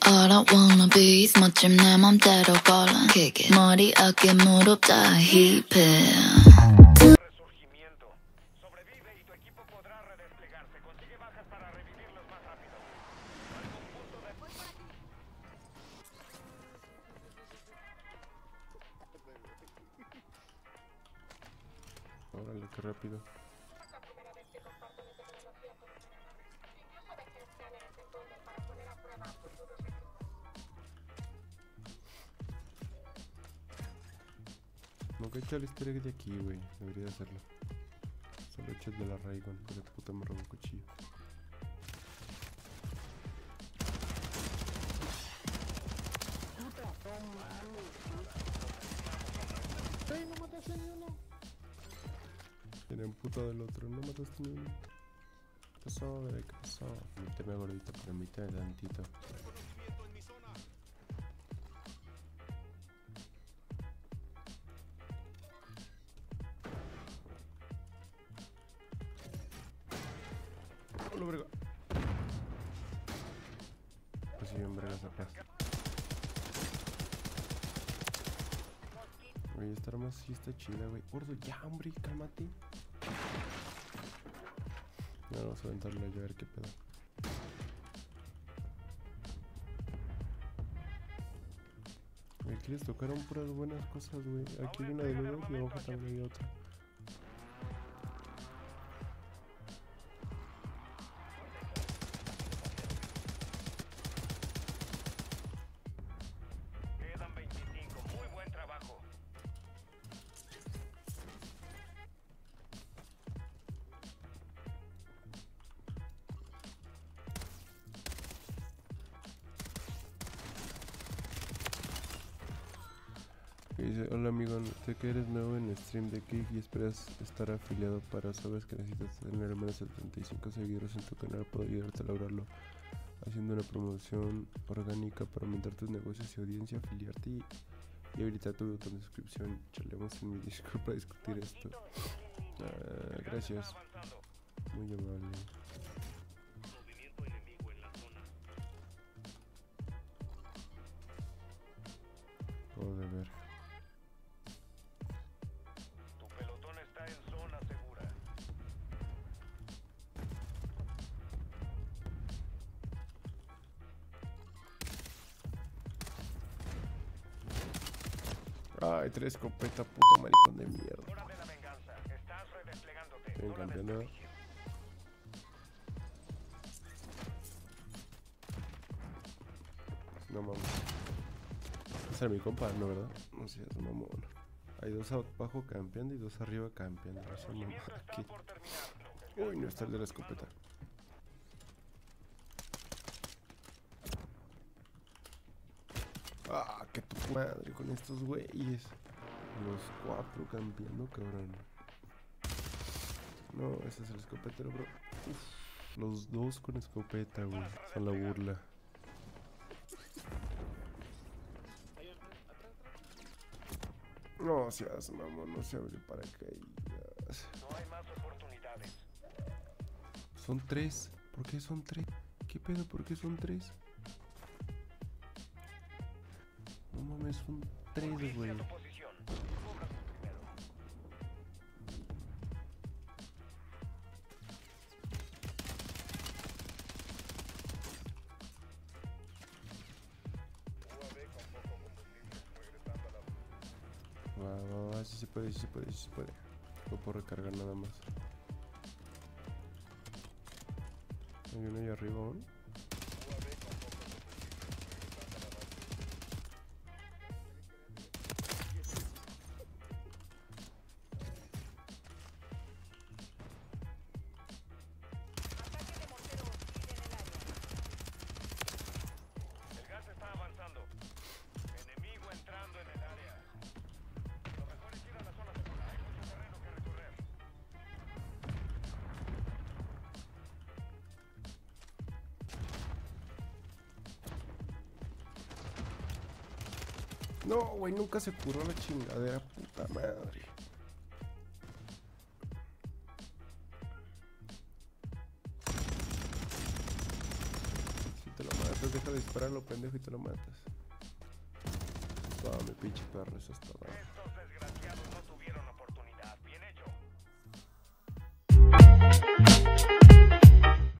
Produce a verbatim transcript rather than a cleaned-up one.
All I wanna be is 멋짐 내 맘대로 걸어 Kick it 머리 어깨 무릎 다 힙해 Órale, qué rápido. No que echa el easter egg de aquí, güey. Debería hacerlo. Solo echa el de la Raygon, porque tu puta me robó el cuchillo. ¡Ey, no mataste ni uno! Tiene un puto del otro, no mataste ni uno. ¿Qué pasó, bebé? ¿Qué pasó? Permíteme, gordito, permíteme tantito. ¡Hola, verga! Pues sí, hombre, esa paz. Oye, esta arma sí está chida, güey. Gordo, ya, hombre, cálmate. Ya vamos a aventarlo a ver qué pedo. Güey, aquí les tocaron puras buenas cosas, güey. Aquí hay una de nuevo y abajo también hay otra. Dice, hola amigo, sé que eres nuevo en stream de Kick y esperas estar afiliado para, sabes que necesitas tener al menos setenta y cinco seguidores en tu canal. Puedo ayudarte a lograrlo haciendo una promoción orgánica para aumentar tus negocios y audiencia, afiliarte y, y habilitar tu botón de suscripción. Charlemos en mi Discord para discutir esto. Uh, gracias, muy amable. Joder. Ay, tres escopeta, puto maricón de mierda. Ven, campeón. No mames. Ese era mi compa, no, ¿verdad? No sé, es mamón. Hay dos abajo campeando y dos arriba campeando. Esa mamá aquí. Uy, no está el de la escopeta. Ah, que tu madre con estos güeyes. Los cuatro campeando, cabrón. No, ese es el escopetero, bro. Uf, los dos con escopeta, güey. Son la burla. No seas mamón, no se abre paracaídas. No hay más oportunidades. Son tres. ¿Por qué son tres? ¿Qué pedo? ¿Por qué son tres? No mames, son tres, güey. Va, va, va, sí se puede, sí se puede, sí se puede. No puedo recargar nada más. Hay uno ahí arriba aún. No, güey, nunca se curó la chingadera, puta madre. Si te lo matas, deja de dispararlo, pendejo, y te lo matas. Todo, mi pinche perro, eso es todo.